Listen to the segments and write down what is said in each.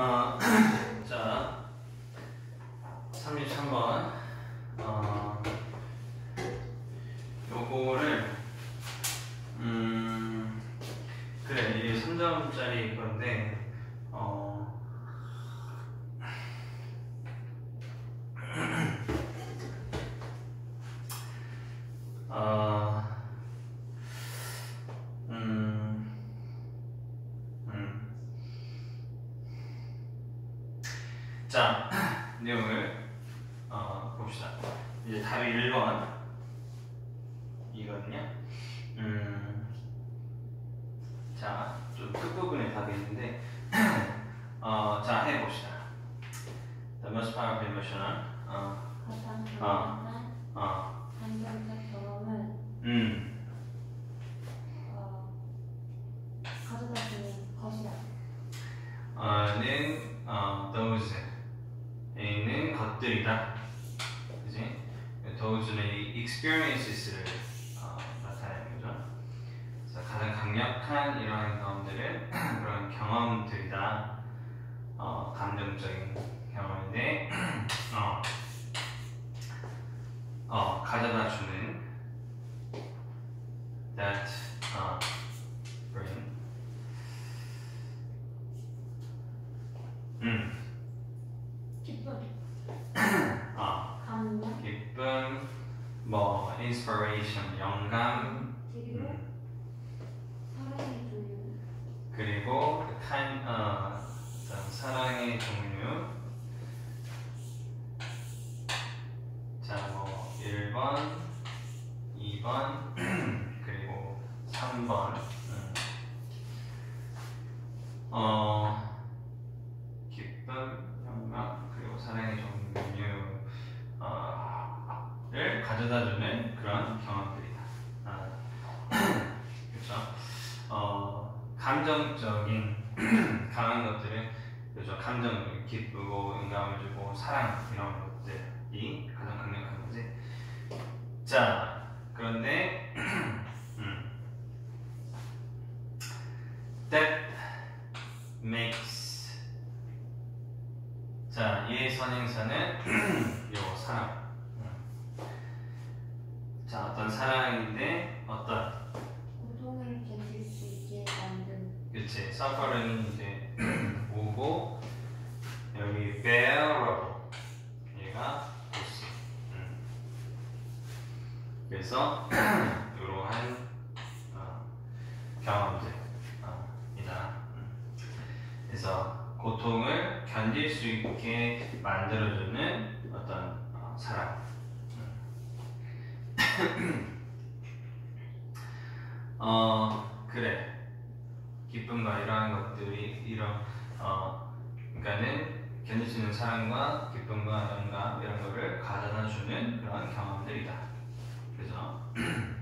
자, 33번. 요거를, 그래, 이게 3점짜리 건데, 자, 내용을 봅시다. 이제 답이 1번 이거든요. 자, 좀 끝부분에 답이 있는데 자, 해봅시다. The most powerful emotion. 가장 강력한 감정적 경험은 가져다 주는 것이다. 는 those는 것들이다. 그지? those는 이 experiences를 나타내는 거죠. 그래서 가장 강력한 이러한 경험들은 그런 경험들이다. 감정적인 경험인데 가져다 주는 that bring 기쁨, 감명, 기쁨, 뭐 inspiration, 영감, 그리고 사랑의 종류. 그리고 사랑의 종류. 자, 뭐 1번, 2번, 그리고 3번. 기쁨, 영감, 그리고 사랑의 종류를 가져다주는 그런 경험들이다. 그렇죠? 감정적인 강한 것들은 그렇죠. 감정, 기쁘고 영감을 주고 사랑 이런 것들이 가장 강력한 거지. 자, 그런데 that makes 자, 얘 선행사는 요 사랑. 자, 어떤 사랑인데 어떤 고통을 견딜 수 있게 만든. 그치, suffering이 이제 오고 여기 bearable 얘가 보시. 그래서 이러한 경험들 이다. 그래서 고통을 견딜 수 있게 만들어주는 어떤 사랑. 그래. 기쁨과 이러한 것들이 그러니까는 견딜 수 있는 사랑과 기쁨과 영감 이런 거를 가져다 주는 그런 경험들이다. 그죠?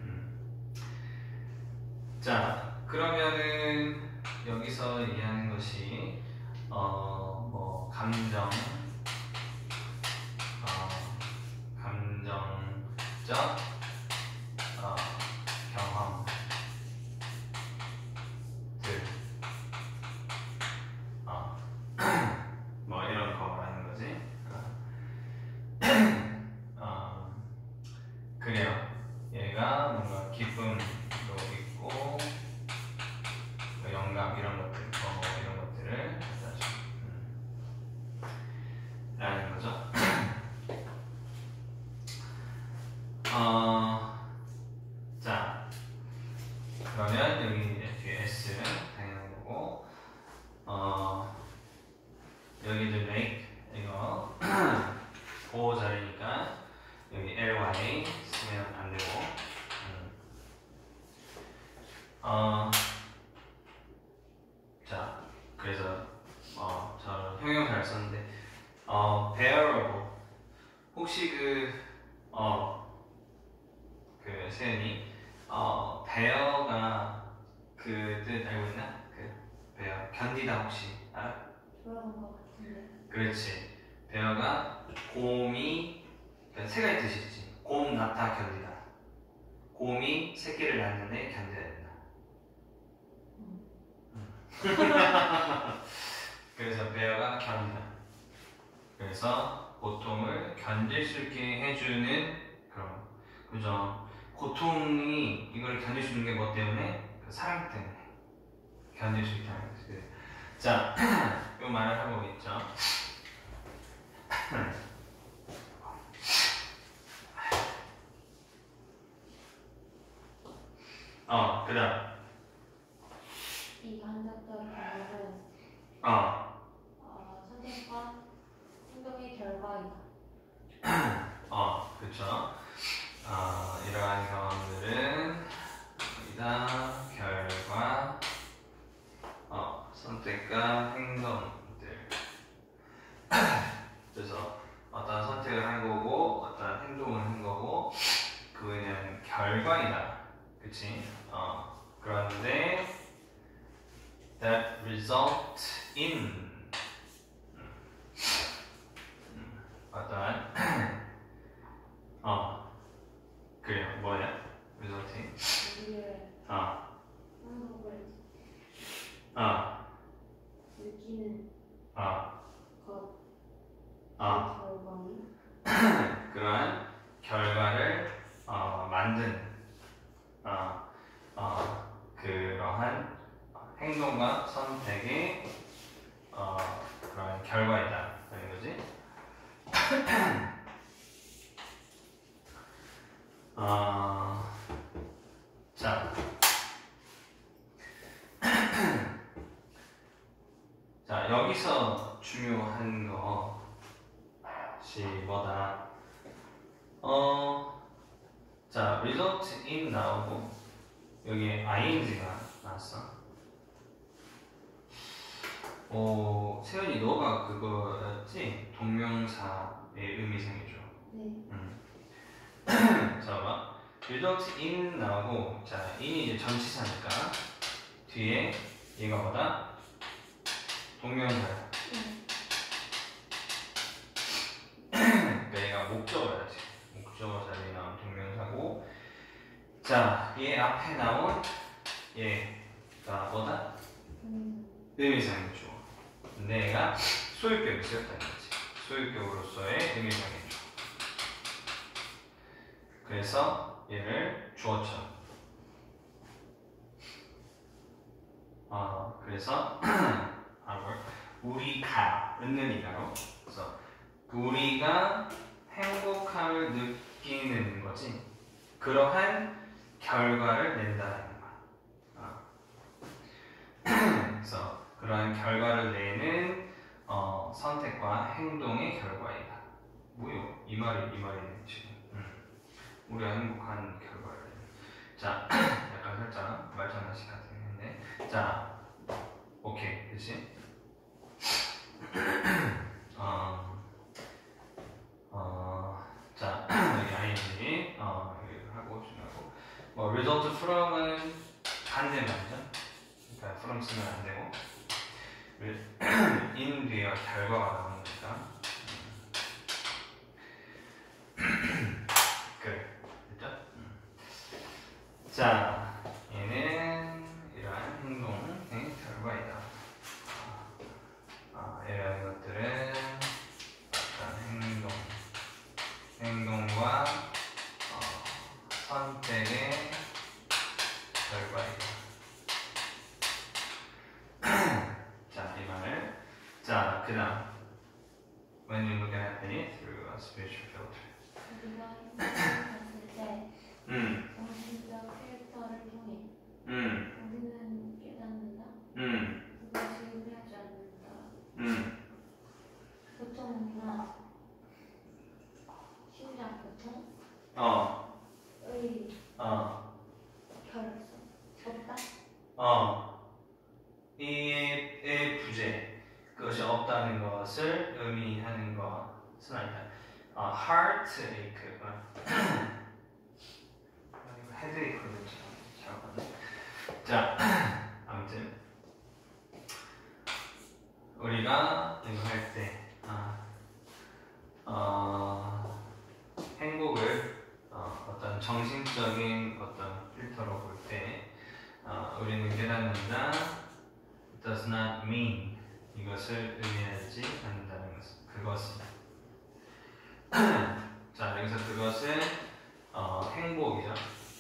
자, 그러면은 여기서 얘기하는 것이 뭐 감정적 경험들 뭐 이런 거라는 거지. 그래요. 얘가 뭔가 기쁨도 있고 영감 이런 것들, 이런 것들을 갖다 줘. 라는 거죠. 자, 그러면 여기 뒤에 S 당연한 거고, 여기도 make 이거 보호 자리니까 여기 ly 쓰면 안 되고, 자, 그래서 저 형용사를 썼는데 bearable 혹시 세연이 bear가 그 뜻 알고 있나? bear 견디다 혹시 알아? 그런 것 같은데. 그렇지. bear가 곰이 세 가지 뜻이 있지. 곰 낳다 견디다. 곰이 새끼를 낳는데 견뎌야 된다. 그래서 bear가 그래서 고통을 견딜 수 있게 해주는 그런, 그죠? 고통이 이걸 견딜 수 있는 게 뭐 때문에? 그 사랑 때문에 견딜 수 있다는 거지. 자, 이 말을 하고 있죠. 그 다음. 이 간접적 경험은 선택과 행동의 결과이다. 그쵸. 이러한 경험들은 이다 결과, 선택과 행동들. 그래서 어떤 선택을 한 거고, 어떤 행동을 한 거고, 그거에 대한 결과이다. 그치? 그런데 that result in 어떠한 그래요. 뭐야? resulting 우리의 행복을 느끼는 것 결과는 그러한 결과를 만든 그러한 행동과 선택의 그러한 결과이다 라는 거지. 자, 여기서 중요한 것이 뭐다? 자, result in 나오고 여기에 ing가 나왔어. 세연이 너가 그거였지? 동명사의 의미상이죠. 네. 자, 봐. result in 나오고, 자, in이 이제 전치사니까 뒤에 얘가 뭐다? 동명사야. 그러니까 얘가 목적어야지. 목적어 자리에 나온 동명사고, 자, 얘 앞에 나온 얘가 뭐다? 의미상이죠. 근데 얘가 소유격이 쓰였다는 거지. 소유격으로서의 의미상이죠. 그래서 얘를 주어처럼. 그래서 우리가 은는이가로. 그래서 우리가 행복함을 느끼는 거지. 그러한 결과를 낸다는 거야. 그래서 그러한 결과를 내는 선택과 행동의 결과이다. 뭐요? 이 말이네 지금. 우리가 행복한 결과를. 자, 약간 살짝 말장난식 같은 건데. 자, 오케이, 그치? 자, 여기 ing, 여기 하고, 중요하고. result from은 반대말이죠. 그러니까 from 쓰면 안 되고. in 뒤에 결과가 나오니까. 그래, 됐죠? 자, 얘는 이러한 행동의 결과이다. 이러한 것들은 어떤 행동과 선택의 결과이다. 자, 이 말을. 자, 그 다음. When you look at it through a spiritual filter. 우리가 봤을 때 정신적 필터를 통해 우리는 깨닫는다. 그것이 의미하지 않는다. 고통이나 심장 고통 의 결성 없다. 이의 부재, 그것이 없다는 것을 의미하는 것은 아니다. heartache, 헤드에이크는 잘 봤네. 자, 아무튼 우리가 이거 할 때 행복을 어떤 정신적인 어떤 필터로 볼 때 우리는 깨닫는다. does not mean 이것을 의미하지 않는다는 것은 그것은 자, 여기서 그것은 행복이죠.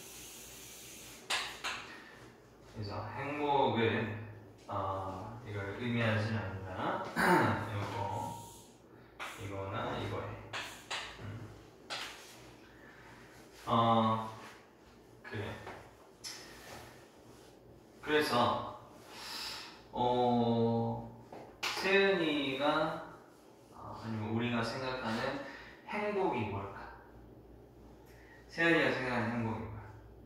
그래서 행복은 이걸 의미하진 않는다. 이거나 이거에. 그래. 그래서 세은이가 아니면 우리가 생각하는 행복이 뭘까? 세은이가 생각하는 행복이 뭐야?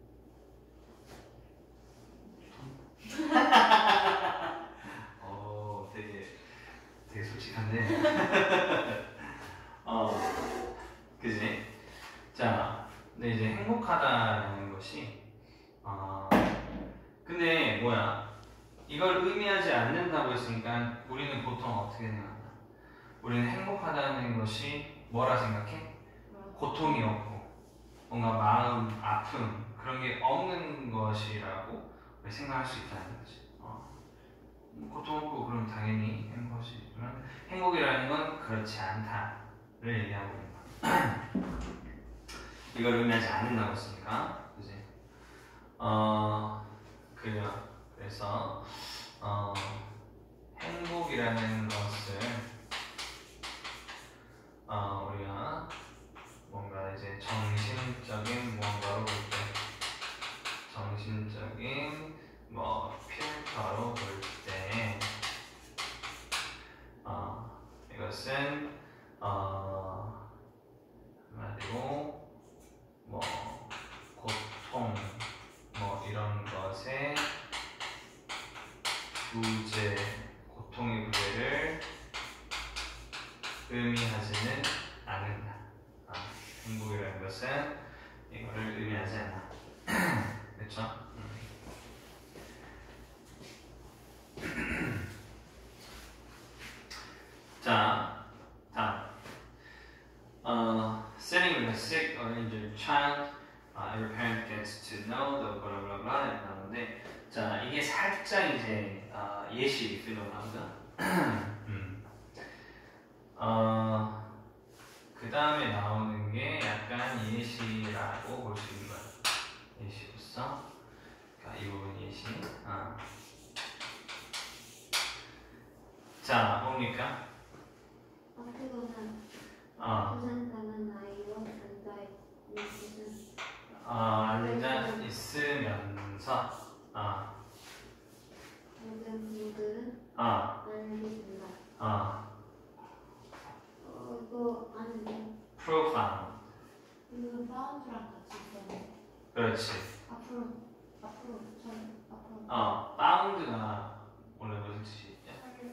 되게 솔직한데. 그지? 자, 근데 이제 행복하다는 것이 근데 뭐야? 이걸 의미하지 않는다고 했으니까 우리는 보통 어떻게 생각하나? 우리는 행복하다는 것이 뭐라 생각해? 고통이 없고 뭔가 마음 아픔 그런 게 없는 것이라고 생각할 수 있다는 거지. 고통 없고 그럼 당연히 행복이지만 행복이라는 건 그렇지 않다를 얘기하고 있는 거야. 이걸 의미하지 않는다고 했으니까, 그지? 그래서 행복이라는 것을 우리가 뭔가 이제 정신적인 무언가로 볼 때, 정신적인 필터로 볼 때, 이것은 한마디로 고통 이런 것의 부재, 고통의 부재를 의미하지는 않는다. 행복이라는 것은 이거를 의미하지 않아. 그렇죠? 자, 다음. Sitting with a sick or injured child, every parent gets to know the blah blah blah 나오는데, 자 이게 살짝 이제 예시 필로 나오죠. 그 다음에 나오는 게 약간 예시라고 볼 수 있는 거야. 예시로서, 이 부분 예시. 자, 뭡니까? 부상당한 아이와 앉아 있으면서 모든 분들은 알겠습니다. 이거 아는데 profound. 이거 바운드랑 같이 있어요. 그렇지. 앞으로 found가 원래 무슨 뜻이죠?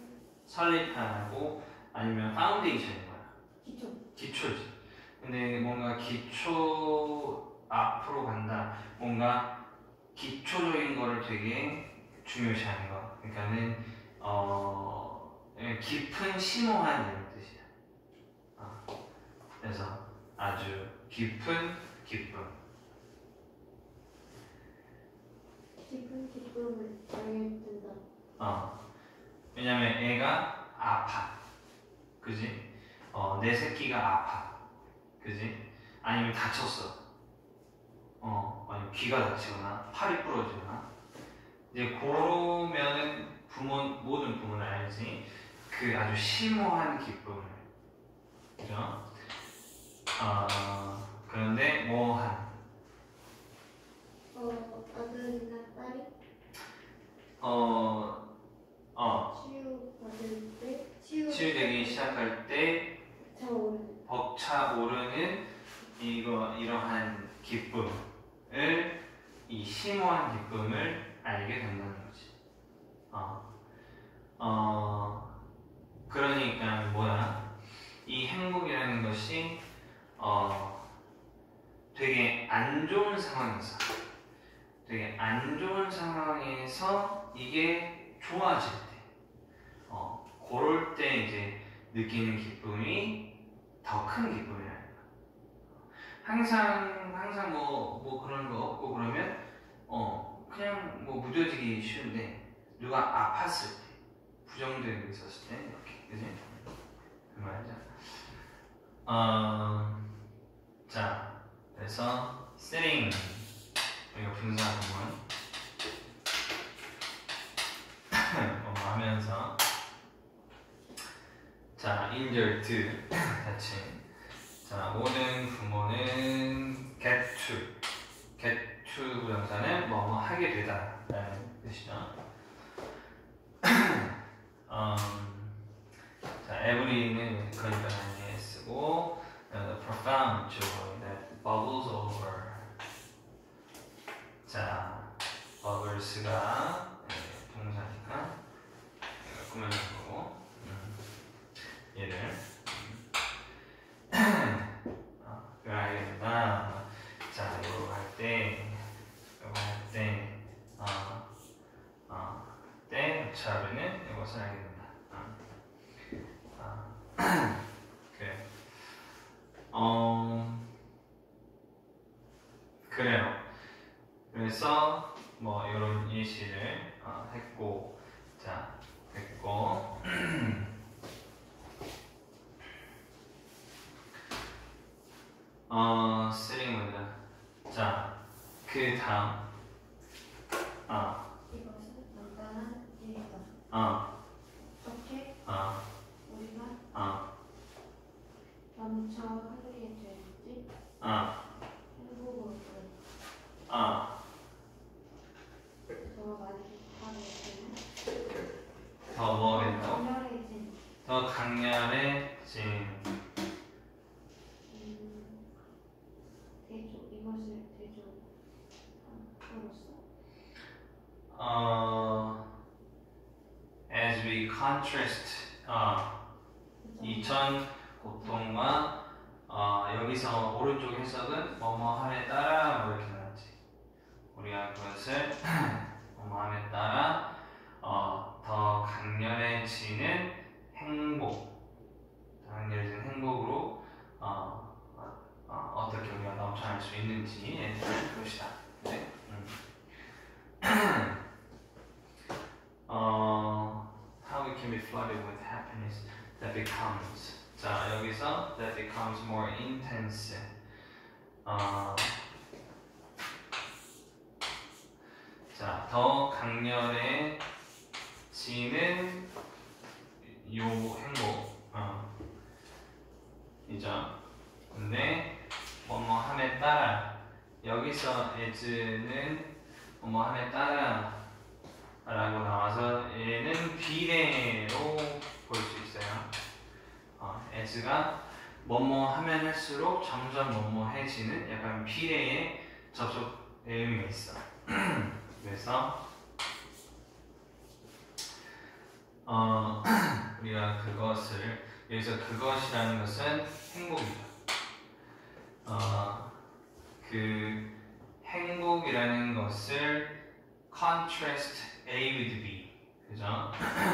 설립하고 아니면 foundation인 거야. 기초지. 근데 뭔가 기초 앞으로 간다. 뭔가 기초적인 거를 되게 중요시하는 거. 그러니까는 깊은 심오한 이런 뜻이야. 그래서 아주 깊은 기쁨. 깊은 기쁨을 알겠습니다. 왜냐면 애가 아파. 그지? 내 새끼가 아파. 그지? 아니면 다쳤어. 아니면 귀가 다치거나 팔이 부러지거나. 이제 그러면은 모든 부모는 알지. 그 아주 심오한 기쁨을. 그죠? 그런데 뭐한? 아들이나 딸이 치유되기 시작할 때 벅차오르는 이러한 기쁨을, 이 심오한 기쁨을 알게 된다는 거지. 그러니까 뭐야? 이 행복이라는 것이 되게 안 좋은 상황에서 이게 좋아질 때, 그럴 때 이제 느끼는 기쁨이 더 큰 기쁨이라는 거야. 항상 뭐 그런 거 없고 그러면 그냥 무뎌지기 쉬운데, 누가 아팠을 때, 부정되고 있었을 때 이렇게, 그지? 그 말이죠. 자, 그래서 sitting 이거 분사 구문 하면서 자, 인절트 자칭. 자, 모든 부모는 get to 부정사는 뭐뭐 하게 되다 라는 뜻이죠. 자, every는 그러니까 나중에 쓰고 the profound joy that bubbles over. 자, bubbles가 동사니까 꾸며낸 거고 얘를 그걸 알게 된다. 자, 이거 할 때 차르는 이것을 알게 된다. 그래. 그래요. 그래서 뭐 이런 예시를 했고, 자, 했고. 스트링입니다. 자, 그 다음. 이것은 간단한 일이다. 어떻게 우리가 점차 하게 될지 행복으로 더 많이 하게 되는 더 뭐겠다? 강렬해진 더 강렬해진 이것을 대조로서 as we contrast 이전 고통과 여기서 오른쪽 해석은 뭐뭐함에 따라 뭐 이렇게 나왔지. 우리가 그것을 뭐뭐함에 따라 더 강렬해지는 강렬해지는 행복으로 어떻게 우리가 넘쳐날 수 있는지에 대한 것이다. 네? How we can be flooded with happiness that becomes. 자, 여기서 that becomes more intense. 자, 더 강렬해지는 요 행복. 이죠. 근데 뭐뭐함에 따라 여기서 as는 뭐뭐함에 따라 라고 나와서 얘는 비례로 볼 수 있어요. as가 뭐뭐하면 할수록 점점 뭐뭐해지는 약간 비례의 접속 의미가 있어. 그래서 우리가 그것을 여기서 그것이라는 것은 행복이죠. 그 행복이라는 것을 contrast A with B, 그죠?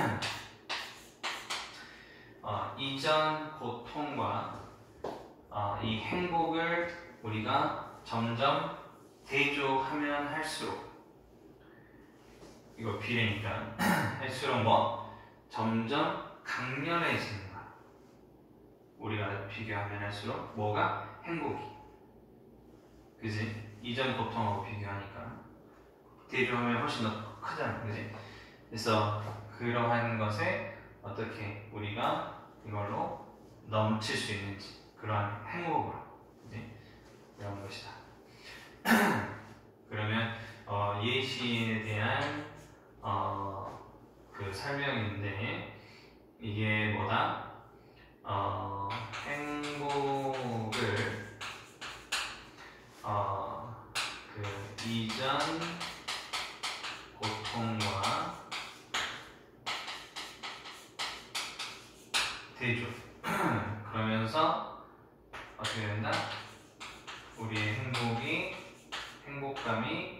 이전 고통과 이 행복을 우리가 점점 대조하면 할수록 이거 비례니까 할수록 뭐 점점 강렬해지는 거야. 우리가 비교하면 할수록 뭐가 행복이, 그지? 이전 고통하고 비교하니까 대조하면 훨씬 더 크잖아, 그지? 그래서 그러한 것에 어떻게 우리가 이걸로 넘칠 수 있는지, 그러한 행복으로, 그지? 이런 것이다. 그러면 예시에 대한 그 설명인데 이게 뭐다? 행복을 그 이전 고통과 대조. 그러면서 어떻게 된다? 우리의 행복감이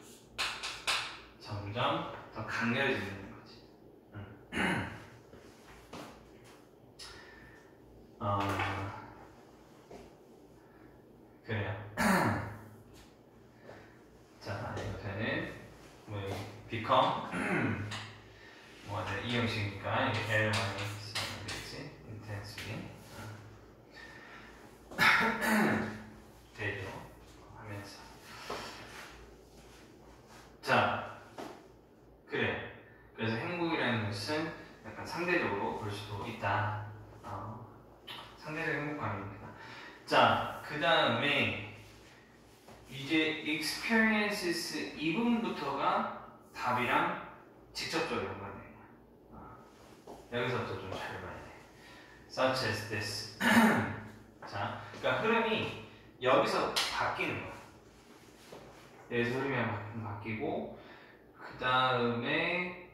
점점 더 강렬해지는 거지. 그래요. 자, 옆에는 뭐 become 뭐 이 형식이니까 이게 L 많이 쓰면 되겠지. intensely. 볼 수도 있다. 상대적 행복감입니다. 자, 그 다음에 이제 experiences 이 부분부터가 답이랑 직접적으로 연관돼요. 여기서부터 좀 잘 봐야 돼. Such as this. 자, 그러니까 흐름이 여기서 바뀌는 거야. 여기서 흐름이 바뀌고 그 다음에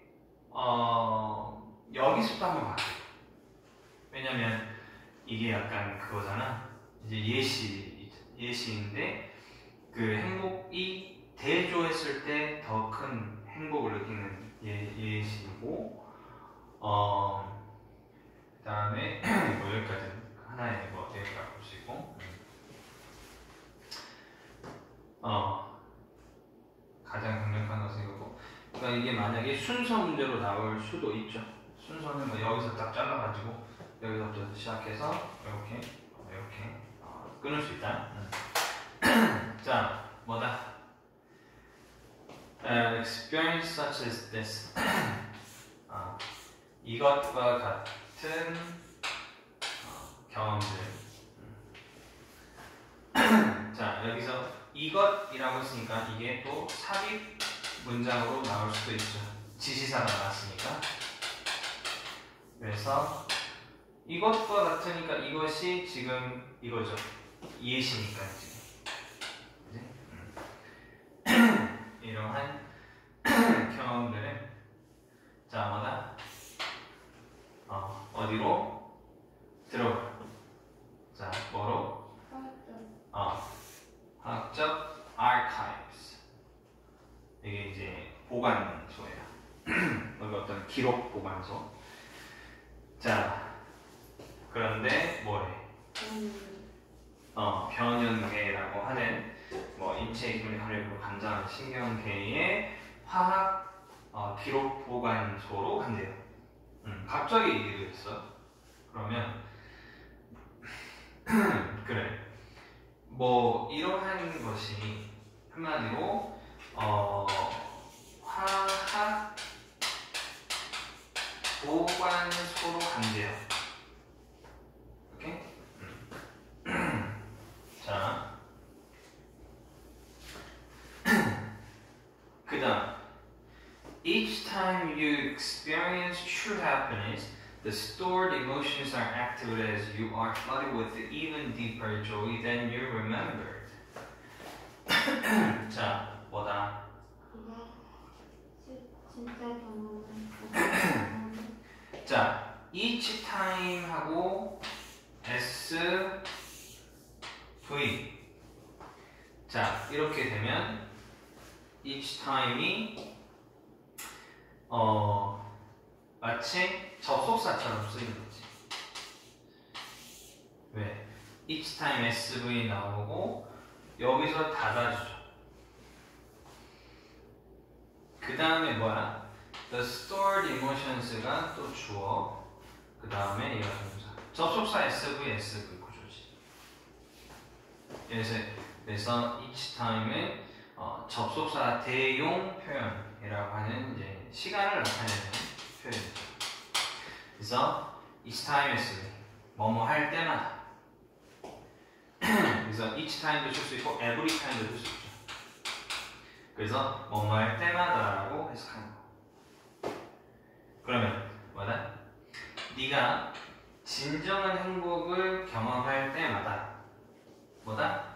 여기서부터 한번 바뀌어. 왜냐면 이게 약간 그거잖아. 이제 예시인데 그 행복이 대조했을 때 더 큰 행복을 느끼는 예시고 그 다음에 뭐 여기까지 하나의 뭐 여기까지 볼 수 있고 가장 강력한 것은 이거고 그러니까 이게 만약에 순서 문제로 나올 수도 있죠. 순서는 뭐 여기서 딱 잘라가지고 여기서부터 시작해서 이렇게 끊을 수 있다. 자, 뭐다? Experience such as this. 이것과 같은 경험들. 자, 여기서 이것이라고 했으니까 이게 또 삽입 문장으로 나올 수도 있죠. 지시사가 나왔으니까. 그래서 이것과 같으니까 이것이 지금 이거죠. 예시니까 지금. 이러한 경험들은 자 뭐다? 어디로 들어가? 자 뭐로? 화학적 archives. 이게 이제 보관소예요. 여기 어떤 기록 보관소. 자 그런데 뭐래? 변연계라고 하는 뭐 인체 기능을 하려고 감장 신경계의 화학 기록 보관소로 간대요. 갑자기 얘기를 했어. 그러면 그래. 뭐 이러한 것이 한마디로 화학 보관소로 간대요. 오케이? 자. 그 다음 Each time you experience true happiness, the stored emotions are activated as you are flooded with even deeper joy than you remembered. 자, 뭐다? 진짜 경험은 자, each time 하고 SV. 자, 이렇게 되면 each time이 마치 접속사처럼 쓰이는 거지. 왜? each time SV 나오고 여기서 닫아주죠. 그 다음에 뭐야? The stored emotions가 또 주어. 그 다음에 이어 동사. 접속사 SV 구조지. 그래서 each time은 접속사 대용 표현이라고 하는 이제 시간을 나타내는 표현이죠. 그래서 each time SV 뭐뭐 할 때마다. 그래서 each time도 쓸 수 있고 every time도 쓸 수 있죠. 그래서 뭐뭐 할 때마다라고 해석하는 거. 그러면 뭐다? 네가 진정한 행복을 경험할 때마다 뭐다?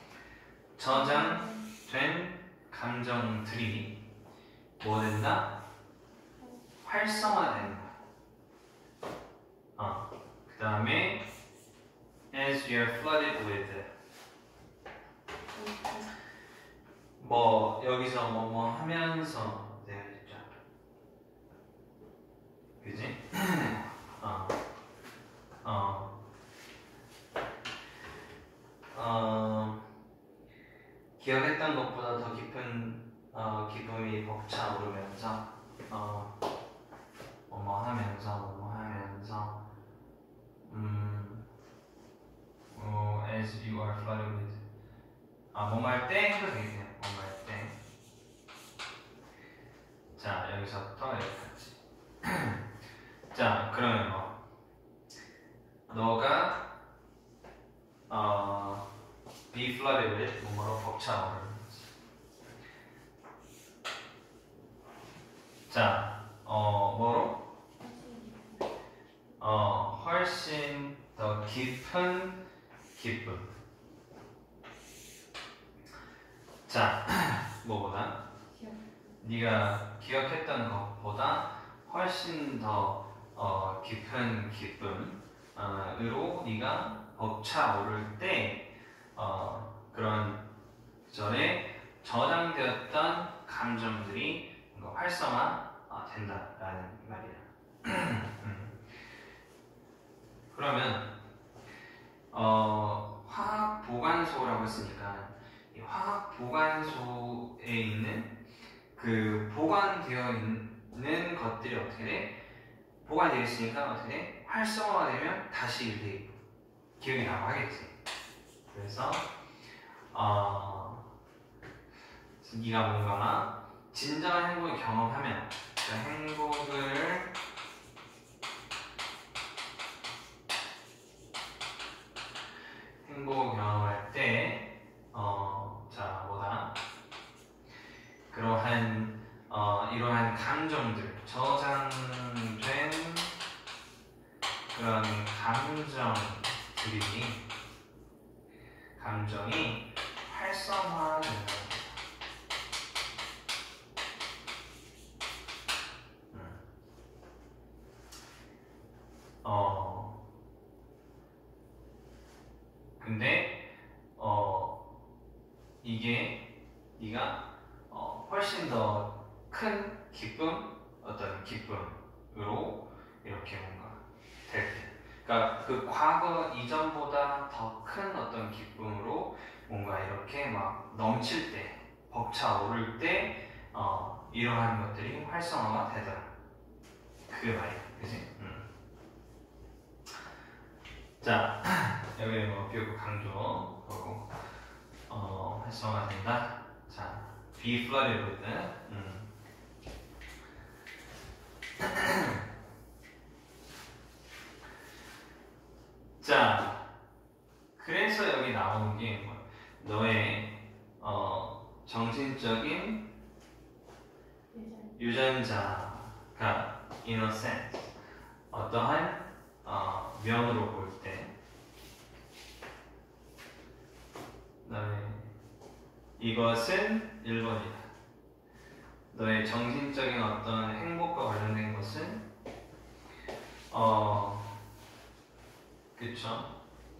저장된 감정들이 뭐 된다? 활성화되는 거야. 그 다음에 as you're flooded with 뭐 여기서 뭐뭐 하면서 내가 있죠. 그지? 기억했던 것보다 더 깊은 기쁨이 벅차오르면서 뭐뭐 하면서 as you are flooded with 뭐뭐 할 때 해도 되겠네요. 뭐뭐 할 때. 자 여기서부터 여기까지. 자 그러면 뭐 너가 be flooded with 뭐로 벅차오르는 거지. 자, 뭐로? 훨씬 더 깊은 기쁨. 자, 뭐보다? 네가 기억했던 것보다 훨씬 더 깊은 기쁨으로 네가 벅차오를 때 그런 전에 저장되었던 감정들이 활성화 된다라는 말이야. 그러면 화학 보관소라고 했으니까 이 화학 보관소에 있는 그 보관되어 있는 것들이 어떻게 돼? 보관되어 있으니까 어떻게 돼? 활성화되면 다시 이렇게 기억이 나고 하겠지. 그래서 네가 뭔가 진정한 행복을 경험하면 그 행복을 경험할 때 자 뭐다? 그러한 이러한 감정들 저장된 그런 감정이 활성화된다. 근데 이게 네가 훨씬 더 큰 어떤 기쁨으로 이렇게 뭔가 될 때, 그러니까 그 과거 이전보다 더 큰 어떤 기쁨으로 뭔가 이렇게 막 넘칠 때, 벅차오를 때, 이러한 것들이 활성화가 되더라. 그게 말이야, 그지? 자, 여기 뭐 비교급 강조 그리고 활성화된다. 자, be flooded with. 자, 그래서 여기 나오는 게 뭐야? 너의 정신적인 유전자가 in a sense 어떠한 면으로 볼 때 이것은 1번이다. 너의 정신적인 어떤 행복과 관련된 것은 그쵸?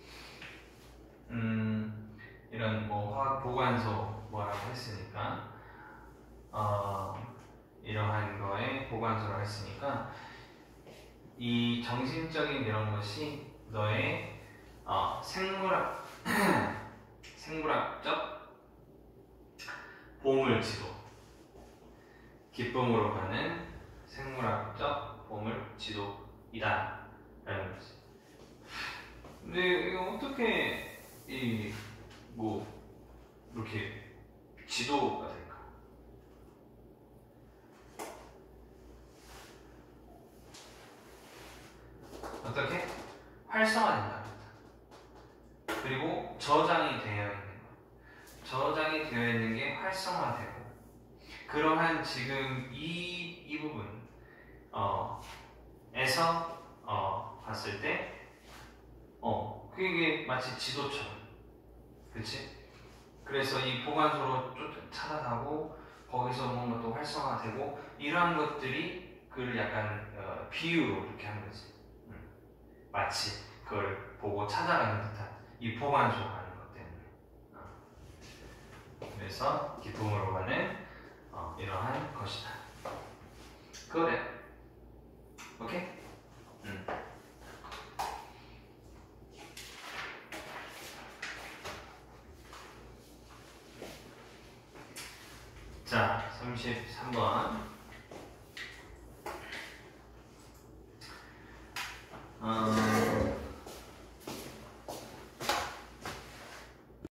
이런 뭐 화학 보관소 뭐라고 했으니까 이러한 거에 보관소라고 했으니까 이 정신적인 이런 것이 너의 생물학적 보물지도, 기쁨으로 가는 생물학적 보물지도이다 라는 거지. 근데 이거 어떻게 뭐 이렇게 지도가 될까? 어떻게? 활성화된다. 그리고 저장이 되어 있는 것. 저장이 되어 있는 게 활성화되고, 그러한 지금 이 부분 에서 봤을 때 그게 마치 지도처럼, 그렇지? 그래서 이 보관소로 찾아가고 거기서 뭔가 또 활성화되고 이러한 것들이 그걸 약간 비유로 이렇게 하는 거지. 마치 그걸 보고 찾아가는 듯한 이 보관소 가는 것 때문에. 그래서 기쁨으로 가는 이러한 것이다. 그래. 오케이? 자, 33번.